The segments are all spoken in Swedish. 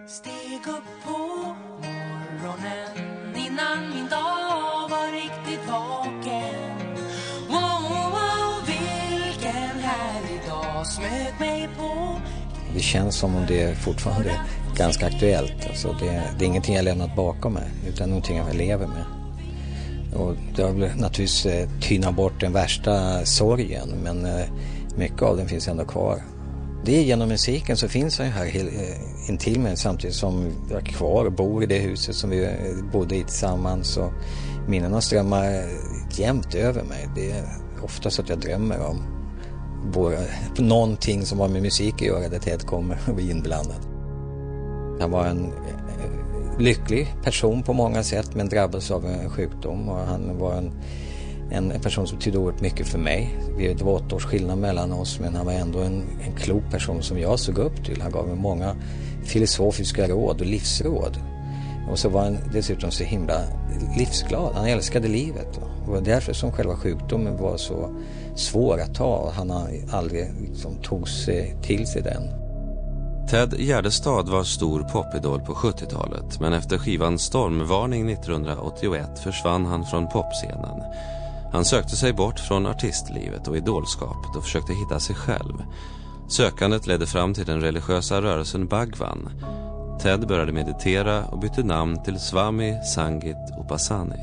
Steg upp på morgonen innan min dag var riktigt vaken. Wow, wow, vilken härlig dag smög mig på. Det känns som om det är fortfarande ganska aktuellt. Alltså det är ingenting jag lämnat bakom mig, utan någonting jag lever med. Och det har naturligtvis tynat bort den värsta sorgen, men mycket av den finns ändå kvar. Det är genom musiken så finns jag här intill mig, samtidigt som jag är kvar och bor i det huset som vi bodde i tillsammans. Och minnena strömmar jämt över mig. Det är ofta så att jag drömmer om någonting som har med musik att göra, där Ted kommer och blir inblandad. Han var en lycklig person på många sätt, men drabbades av en sjukdom, och han var en person som betydde oerhört mycket för mig. Det var 8 års skillnad mellan oss, men han var ändå en klok person som jag såg upp till. Han gav mig många filosofiska råd och livsråd. Och så var han dessutom så himla livsglad. Han älskade livet. Det var därför som själva sjukdomen var så svår att ta. Han aldrig tog sig till sig den. Ted Gärdestad var stor popidol på 70-talet, men efter skivan Stormvarning 1981 försvann han från popscenen. Han sökte sig bort från artistlivet och idolskapet och försökte hitta sig själv. Sökandet ledde fram till den religiösa rörelsen Bhagwan. Ted började meditera och bytte namn till Swami Sangit Upasani.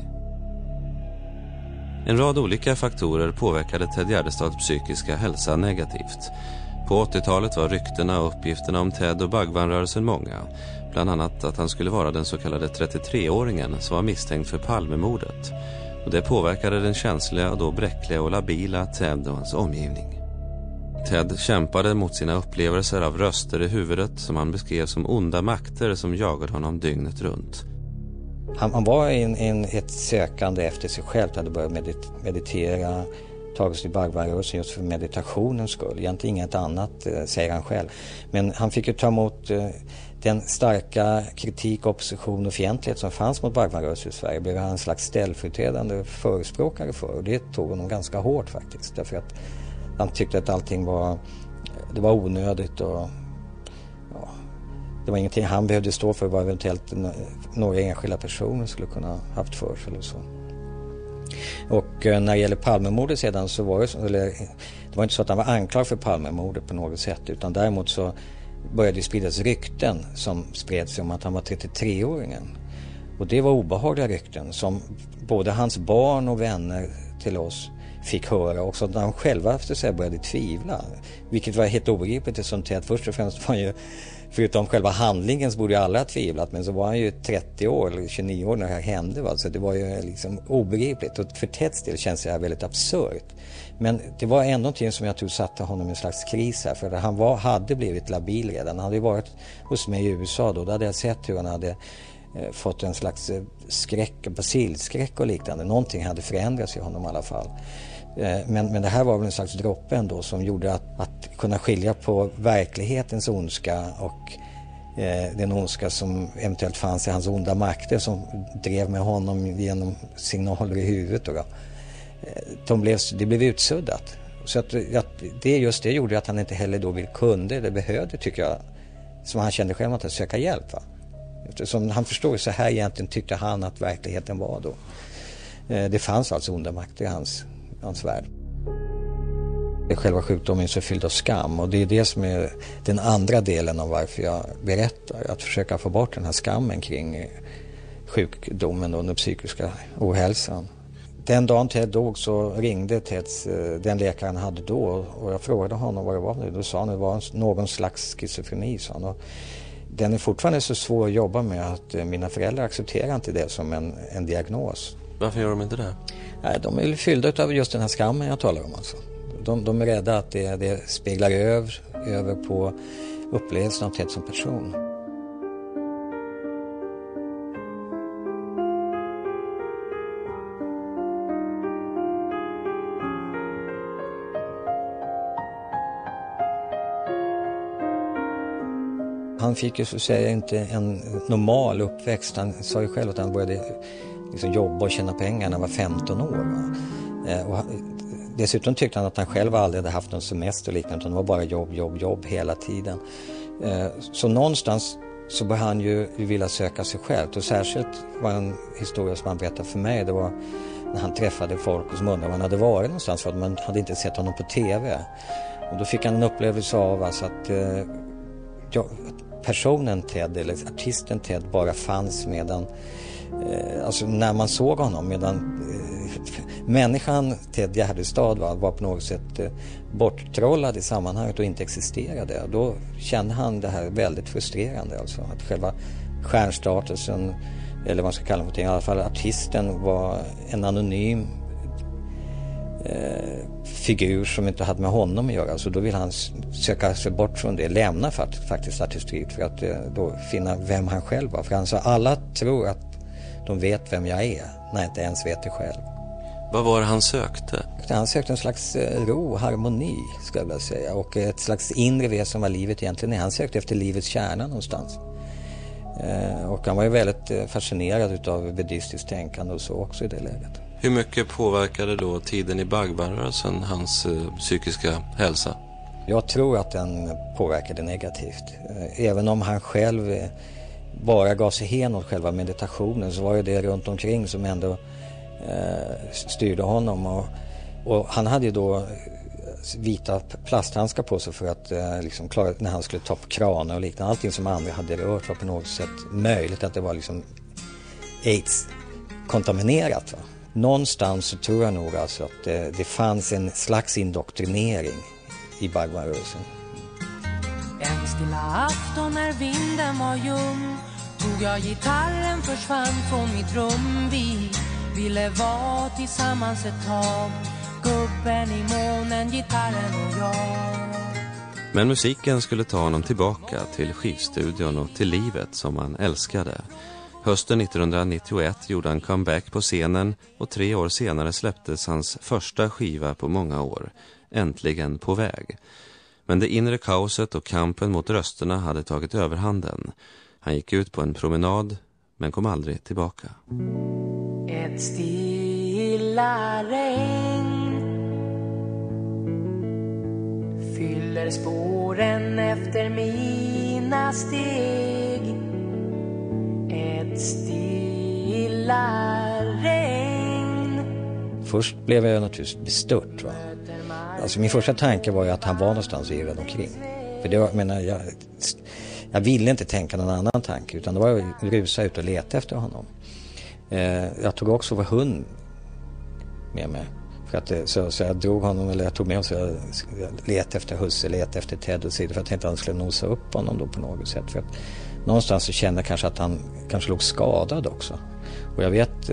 En rad olika faktorer påverkade Ted Gärdestads psykiska hälsa negativt. På 80-talet var ryktena och uppgifterna om Ted och Bhagwan-rörelsen många. Bland annat att han skulle vara den så kallade 33-åringen som var misstänkt för Palmemordet. Och det påverkade den känsliga och då bräckliga och labila Ted och hans omgivning. Ted kämpade mot sina upplevelser av röster i huvudet som han beskrev som onda makter som jagade honom dygnet runt. Han var ett sökande efter sig själv. Han hade börjat meditera, tagit sig till Bhagwan-rörelsen just för meditationens skull. Egentligen inget annat, säger han själv. Men han fick ju ta emot den starka kritik, opposition och fientlighet som fanns mot Bhagwan-rörelsen i Sverige. Blev han en slags ställföreträdande förespråkare för. Och det tog honom ganska hårt faktiskt. Därför att han tyckte att allting var onödigt och det var ingenting han behövde stå för, vad eventuellt några enskilda personer skulle kunna haft för sig eller så. Och när det gäller Palmemordet sedan så var det var inte så att han var anklagad för Palmemordet på något sätt, utan däremot så började det spridas rykten som spred sig om att han var 33-åringen. Och det var obehagliga rykten som både hans barn och vänner till oss fick höra, också när de själva efter sig började tvivla. Vilket var helt obegripligt, som till att först och främst var ju, förutom själva handlingen så borde ju alla ha tvivlat, men så var han ju 30 år eller 29 år när det här hände. Va? Så det var ju liksom obegripligt, och för Teds del känns det här väldigt absurt. Men det var ändå någonting som jag tror satte honom i en slags kris här, för han hade blivit labil redan. Han hade varit hos mig i USA då hade jag sett hur han hade fått en slags basilskräck och liknande. Någonting hade förändrats i honom i alla fall. Men det här var väl en slags droppe ändå som gjorde att kunna skilja på verklighetens ondska och den ondska som eventuellt fanns i hans onda makter som drev med honom genom signaler i huvudet. Då. Det blev utsuddat. Så att det gjorde att han inte heller då kunde eller behövde, tycker jag, som han kände själv, att söka hjälp. Va? Eftersom han förstod så här egentligen tyckte han att verkligheten var då. Det fanns alltså onda makter i hans värld. Själva sjukdomen är så fylld av skam, och det är det som är den andra delen av varför jag berättar. Att försöka få bort den här skammen kring sjukdomen och den psykiska ohälsan. Den dagen Ted dog så ringde den läkaren hade då, och jag frågade honom vad det var. Då sa han att det var någon slags schizofreni, sa han. Och den är fortfarande så svår att jobba med att mina föräldrar accepterar inte det som en diagnos. Varför gör de inte det? Nej, de är fyllda av just den här skammen jag talar om. Alltså. De är rädda att det speglar över på upplevelsen av Ted som person. Han fick ju så att säga inte en normal uppväxt. Han sa ju själv att han började liksom jobba och tjäna pengar när han var 15 år. Och dessutom tyckte han att han själv aldrig hade haft någon semester och liknande, utan det var bara jobb hela tiden. Så någonstans så började han ju vilja söka sig själv. Och särskilt var en historia som han berättade för mig, det var när han träffade folk och som undrade var han hade varit någonstans, för att man hade inte sett honom på tv. Och då fick han en upplevelse av alltså att personen Ted, eller artisten Ted, bara fanns medan alltså när man såg honom, medan människan Ted Gärdestad var på något sätt borttrollad i sammanhanget och inte existerade. Då kände han det här väldigt frustrerande, alltså att själva stjärnstatusen, eller vad man ska kalla det, i alla fall artisten, var en anonym figur som inte hade med honom att göra. Så då vill han söka sig bort från det, lämna faktiskt artisteri för att då finna vem han själv var. För han sa, alla tror att de vet vem jag är när jag inte ens vet det själv. Vad var det han sökte? Han sökte en slags ro, harmoni skulle jag vilja säga, och ett slags inre väsen vad livet egentligen är. Han sökte efter livets kärna någonstans. Och han var ju väldigt fascinerad av buddhistiskt tänkande och så också i det läget. Hur mycket påverkade då tiden i Bhagwan-rörelsen hans psykiska hälsa? Jag tror att den påverkade negativt. Även om han själv bara gav sig hen åt själva meditationen, så var det runt omkring som ändå styrde honom. Och han hade ju då vita plasthandskar på sig för att liksom klara när han skulle ta på kranar och liknande. Allting som andra hade rört var på något sätt möjligt att det var liksom AIDS-kontaminerat, va? Någonstans så tror jag nog alltså att det fanns en slags indoktrinering i Bhagwan-rörelsen. En stilla afton när vinden var ljum tog jag gitarren, försvann från mitt rum. Vi ville vara tillsammans ett tag, gubben i månen, gitarren och jag. Men musiken skulle ta honom tillbaka till skivstudion och till livet som han älskade. Hösten 1991 gjorde han comeback på scenen och 3 år senare släpptes hans första skiva på många år, Äntligen på väg. Men det inre kaoset och kampen mot rösterna hade tagit överhanden. Han gick ut på en promenad men kom aldrig tillbaka. Ett stilla regn fyller spåren efter mina steg. Ett stilla regn. Först blev jag naturligtvis bestört, va? Alltså min första tanke var ju att han var någonstans och irrade omkring. För det var, jag ville inte tänka någon annan tanke, utan det var att rusa ut och leta efter honom. Jag tog också vår hund med mig. För att, så jag drog honom, eller jag tog med honom, så jag letade efter husse, letade efter Ted och sidor, för att jag tänkte att han skulle nosa upp honom då på något sätt. För att någonstans så kände jag kanske att han kanske låg skadad också. Och jag vet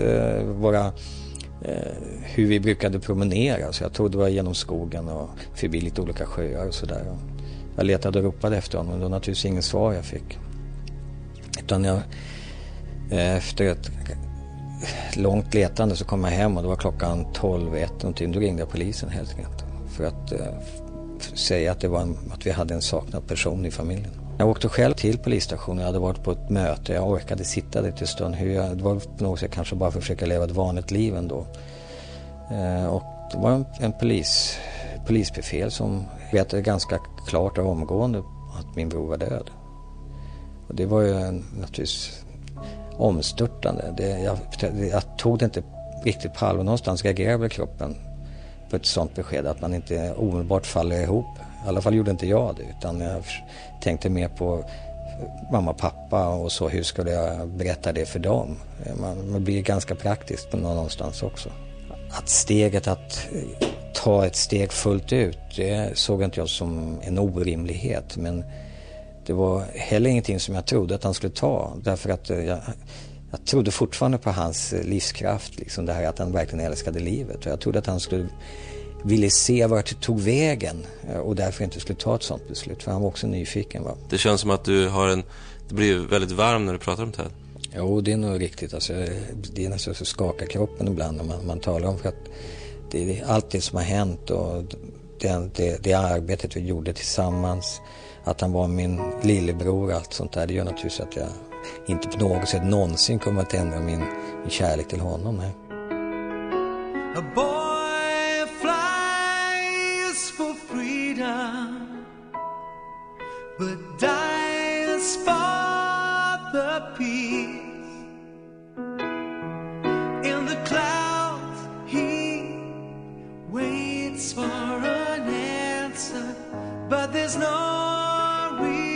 hur vi brukade promenera, så jag tog det var genom skogen och förbi lite olika sjöar och sådär. Jag letade och ropade efter honom, men det var naturligtvis ingen svar jag fick. Utan jag, efter ett långt letande så kom jag hem och det var klockan 12:01 och då ringde jag polisen helt enkelt. För att säga att att vi hade en saknad person i familjen. Jag åkte själv till polisstationen, jag hade varit på ett möte, jag orkade sitta där till stund. Det var på något sätt kanske bara för att försöka leva ett vanligt liv ändå. Och det var en polisbefäl som vetade ganska klart och omgående att min bror var död. Och det var ju naturligtvis omstörtande. Jag tog det inte riktigt på allvar. Någonstans reagerade väl kroppen på ett sånt besked att man inte omedelbart faller ihop. I alla fall gjorde inte jag det, utan jag tänkte mer på mamma och pappa och så. Hur skulle jag berätta det för dem? Man blir ganska praktiskt på någonstans också. Att steget att ta ett steg fullt ut, det såg inte jag som en orimlighet, men det var heller ingenting som jag trodde att han skulle ta, därför att jag trodde fortfarande på hans livskraft, liksom det här att han verkligen älskade livet, och jag trodde att han skulle ville se vart det tog vägen och därför inte skulle ta ett sånt beslut, för han var också nyfiken, va? Det känns som att du har det blir väldigt varm när du pratar om Ted. Jo, det är nog riktigt. Alltså, det är nästan så skakar kroppen ibland när man talar om, för att det är allt det som har hänt och det arbetet vi gjorde tillsammans, att han var min lillebror, allt sånt där, det gör naturligtvis att jag inte på något sätt någonsin kommer att ändra min kärlek till honom. Nej. A boy flies for freedom, but dies for the peace. In the clouds he waits for an answer, but there's no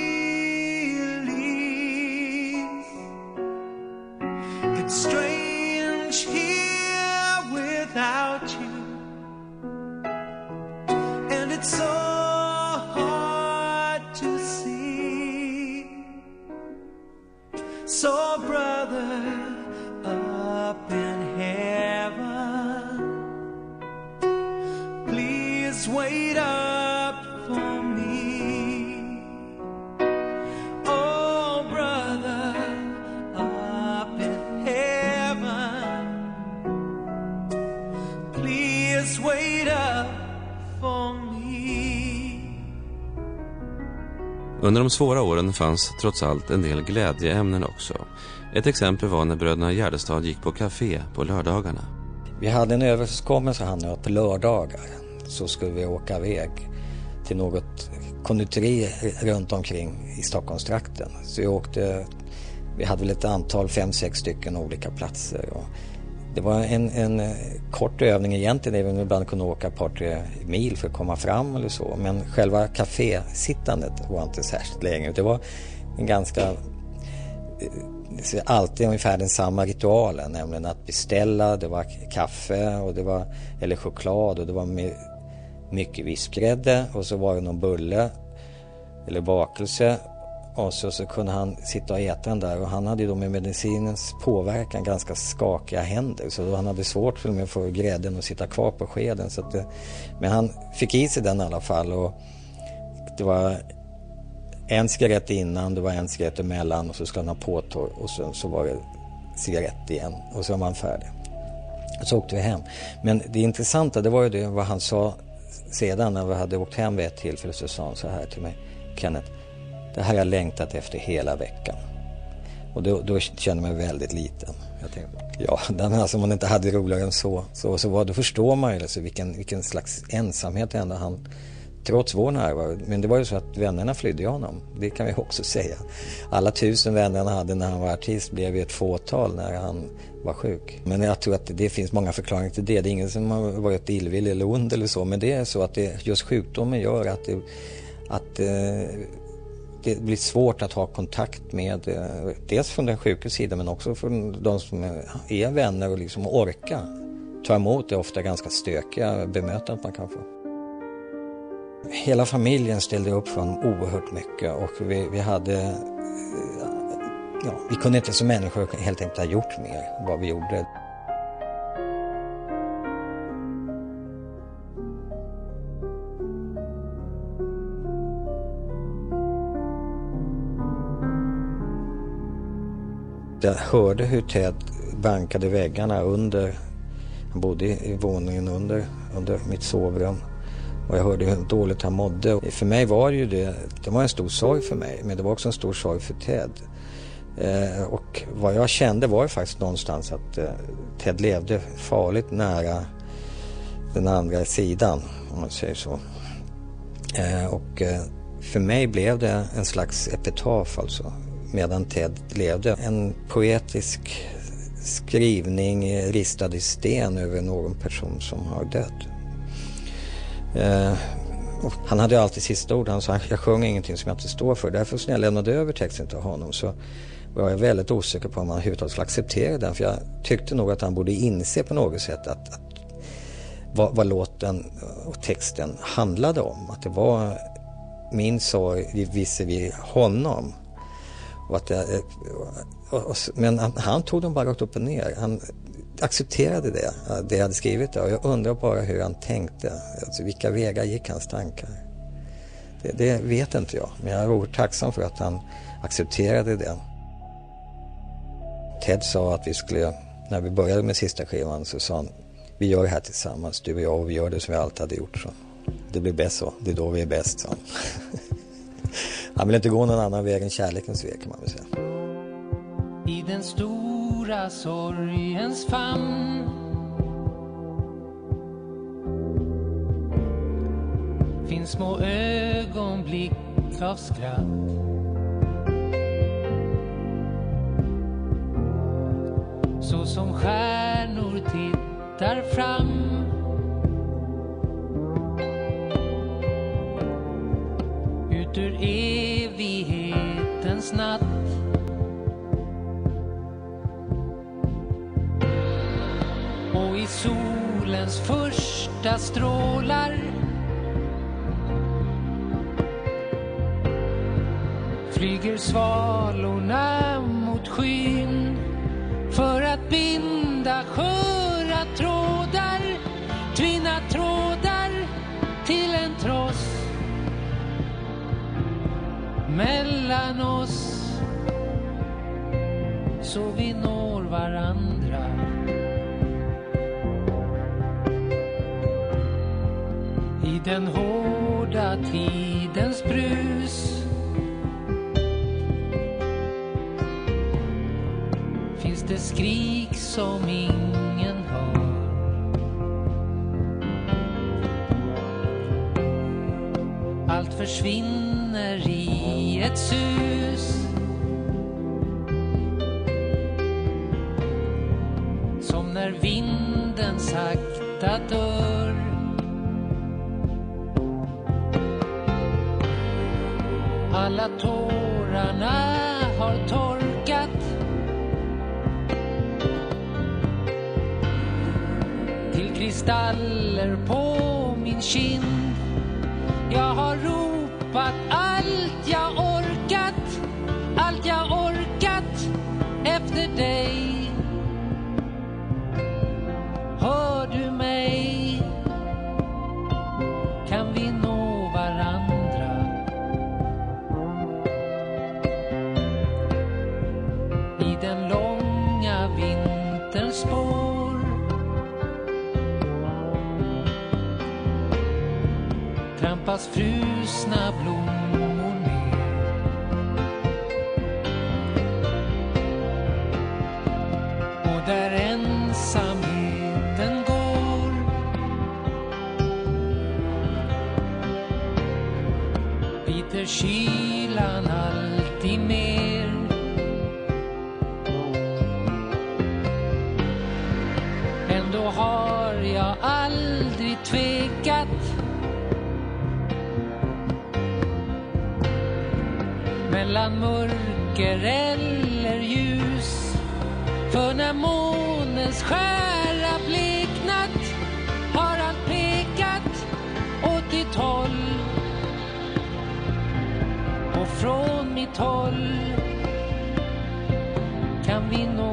release. It's strange here without you, and it's so hard to see. So brother, up in heaven, please wait up for me. Oh brother, up in heaven, please wait up for me. Under de svåra åren fanns trots allt en del glädjeämnen också. Ett exempel var när bröderna Gärdestad gick på café på lördagarna. Vi hade en överenskommelse han och på lördagar så skulle vi åka iväg till något konditori runt omkring i Stockholmstrakten. Så vi hade väl ett antal, 5-6 stycken olika platser. Och det var en kort övning egentligen, även om vi ibland kunde åka ett par 3 mil för att komma fram eller så. Men själva kafésittandet var inte särskilt länge. Det var en ganska... alltid ungefär den samma ritualen, nämligen att beställa, det var kaffe och det var, eller choklad och det var mycket vispgrädde och så var det någon bulle eller bakelse och så kunde han sitta och äta den där, och han hade ju då med medicinens påverkan ganska skakiga händer, så då han hade svårt för att få grädden att sitta kvar på skeden, så att men han fick i sig den i alla fall, och det var en cigarett innan, det var en cigarett emellan och så skulle han ha påtår och så var det cigarett igen och så var man färdig. Så åkte vi hem. Men det intressanta, det var ju det vad han sa sedan när vi hade åkt hem vid ett tillfälle, så sa han så här till mig: Kenneth, det här har jag längtat efter hela veckan. Och då kände jag mig väldigt liten. Jag tänkte, ja, alltså, om man inte hade roligare än så var, då förstår man ju alltså vilken slags ensamhet ändå han, trots vår närvaro. Men det var ju så att vännerna flydde honom. Det kan vi också säga. Alla 1000 vänner han hade när han var artist blev ju ett fåtal när han var sjuk. Men jag tror att det finns många förklaringar till det. Det är ingen som har varit illvillig eller ond eller så. Men det är så att just sjukdomen gör att det blir svårt att ha kontakt med, dels från den sjuka sidan men också från de som är vänner, och liksom orka ta emot det ofta ganska stökiga bemötandet man kan få. Hela familjen ställde upp för honom oerhört mycket, och vi hade, vi kunde inte som människor helt enkelt ha gjort mer vad vi gjorde. Jag hörde hur Ted bankade väggarna under, han bodde i våningen under mitt sovrum. Och jag hörde hur dåligt han mådde. För mig var det ju det var en stor sorg för mig, men det var också en stor sorg för Ted. Och vad jag kände var ju faktiskt någonstans att Ted levde farligt nära den andra sidan, om man säger så. Och för mig blev det en slags epitaf alltså, medan Ted levde. En poetisk skrivning ristad i sten över någon person som har dött. Och han hade alltid sista ord. Han sa, jag sjunger ingenting som jag inte står för. Därför när jag lämnade över texten till honom så var jag väldigt osäker på om han överhuvudtaget skulle acceptera den. För jag tyckte nog att han borde inse på något sätt att vad låten och texten handlade om. Att det var min sorg visavi honom. Och att men han tog dem bara rakt upp och ner. Han accepterade det jag hade skrivit där. Och jag undrar bara hur han tänkte. Alltså, vilka vägar gick hans tankar? Det vet inte jag. Men jag är oerhört tacksam för att han accepterade det. Ted sa att vi skulle, när vi började med sista skivan så sa han, vi gör det här tillsammans, du och jag, och vi gör det som vi alltid hade gjort. Så. Det blir bäst så, det är då vi är bäst, sa han. Han vill inte gå någon annan väg än kärlekens väg, kan man väl säga. I den stora sorgens famn finns små ögonblick av skratt. så som stjärnor tittar fram. Ut ur evighetens natt. Och i solens första strålar flyger svalorna mot skyn för att binda sköra trådar, tvinna trådar till en tross mellan oss, så vi når varandra. I den hårda tidens brus finns det skrik som ingen hör. Allt försvinner i ett sus, som när vinden sakta dör. Alla tårarna har torkat, till kristaller på min kind. Jag har ropat allt jag orkat efter dig. Hör du mig? Kan vi nå varandra? I den långa vinterns spår trampas frusna blommor ner. Och där ensamheten går biter kylan alltid mer. Ändå har jag aldrig tvekat mellan mörker eller ljus. För när månens skära bleknat har allt pekat åt ditt håll. Och från mitt håll kan vi nå